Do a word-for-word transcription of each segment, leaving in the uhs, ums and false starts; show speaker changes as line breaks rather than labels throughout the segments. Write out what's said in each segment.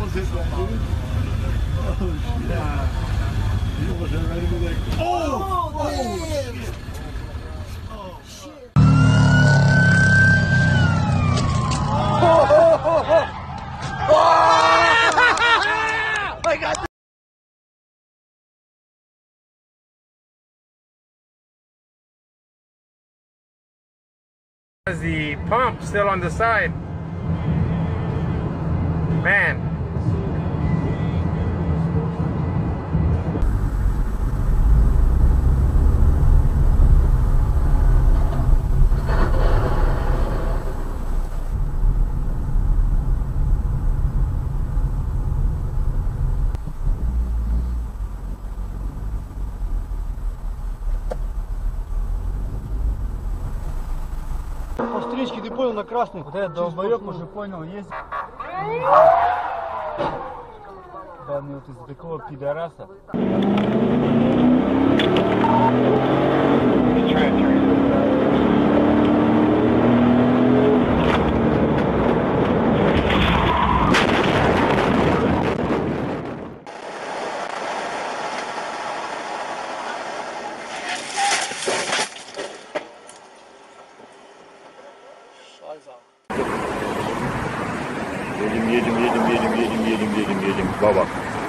almost hit that, dude. Oh, shit. You almost hit right into that. Oh! Oh, shit. Oh, shit. Oh! I got
the pump still on the side. Man.
По встречке, ты понял, на красный. Вот этот долбоёб уже понял, есть. Данный вот из такого пидораса.
Едем, едем, едем, едем, едем, едем, едем, едем. Баба.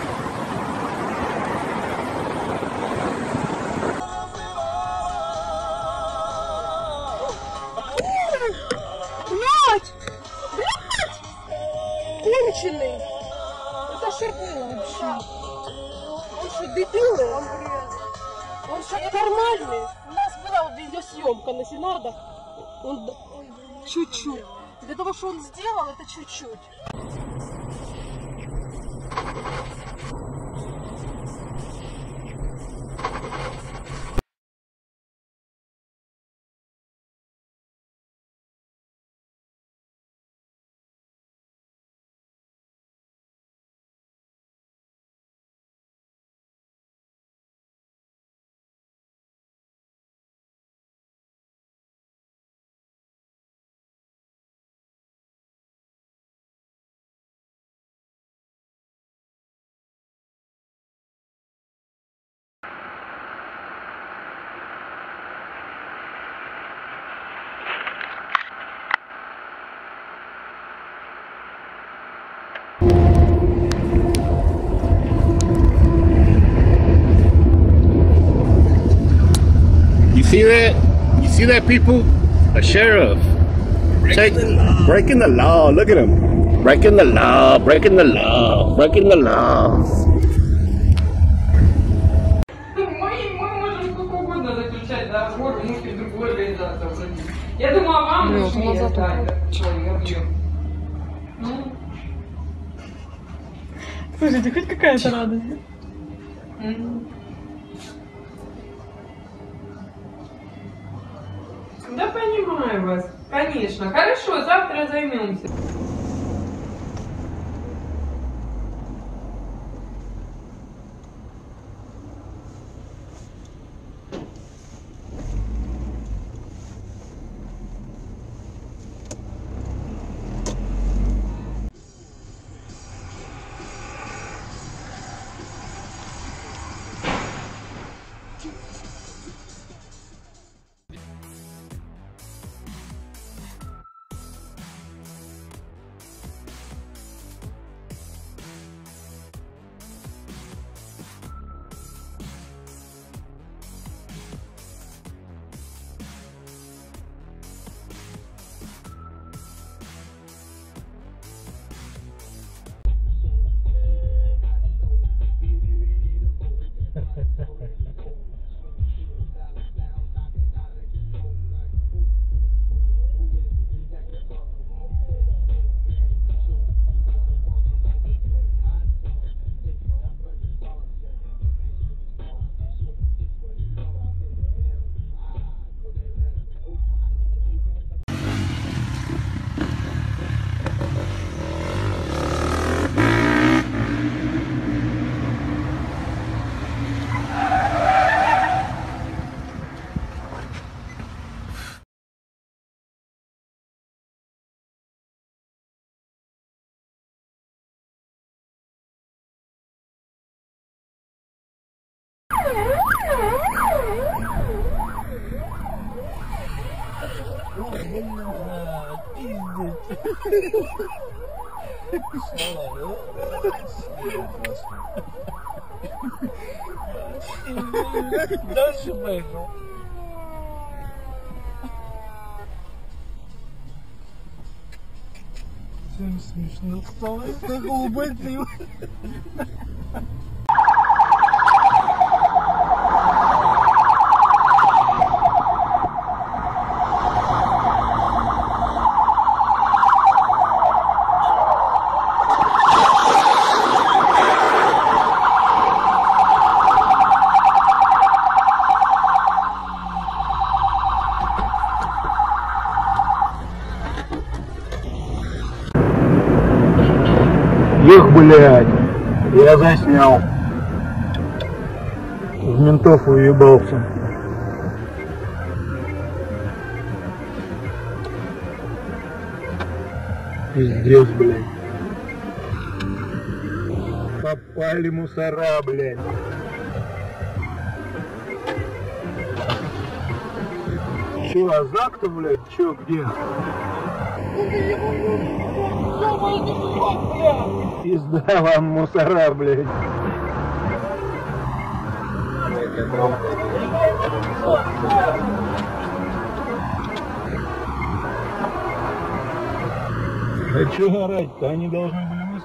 Блять! Блять! Конченый! Это шарпнул вообще. Он что, дебилый? Он бред. Он что, нормальный? У нас была вот видеосъемка на Синардах. Он чуть-чуть. Для того, что он сделал, это чуть-чуть.
You see that? You see that, people? A sheriff. Breaking Take, the law. Breaking the law. Look at him. Breaking the law. Breaking the law. Breaking the law.
Я думала, вам нужнее ждать. Слушайте, хоть какая-то радость. Да понимаю вас, конечно. Хорошо, завтра займемся.
Дальше поехал. Всем смешно стало. Как улыбаться. Эх, блядь, я заснял. В ментов уебался. Пиздец, блядь. Попали мусора, блядь. Чё, а знак-то, блядь, чё, где? Пизда вам мусора, блядь. Да чё орать-то? Они должны были выступить.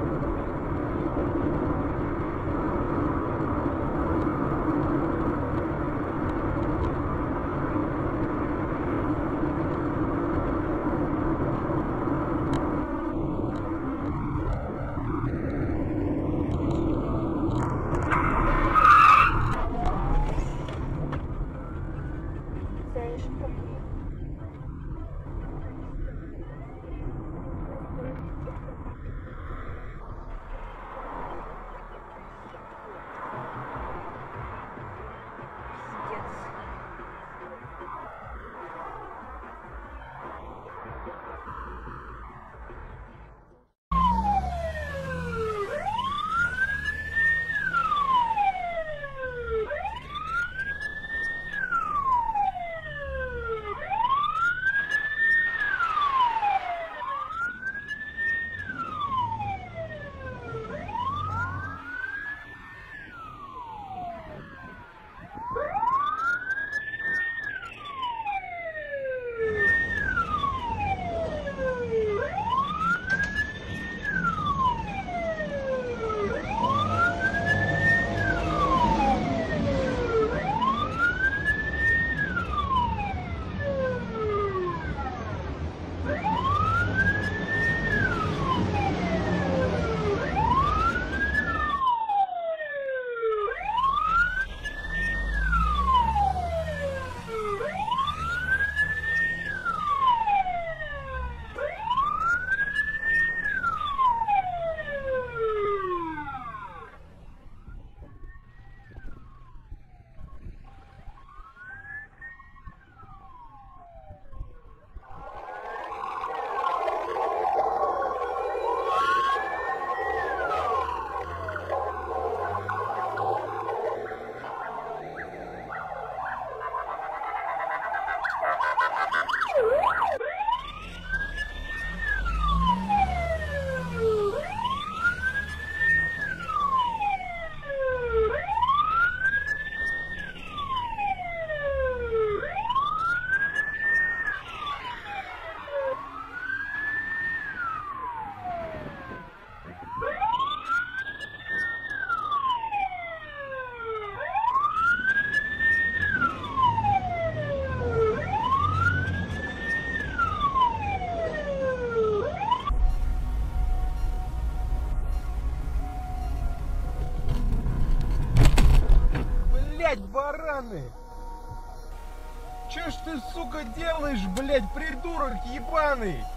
Бараны! Че ж ты, сука, делаешь, блядь, придурок ебаный?